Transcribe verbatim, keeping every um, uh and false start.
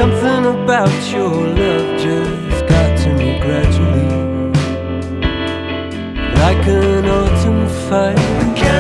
Something about your love just got to me gradually, like an autumn fire.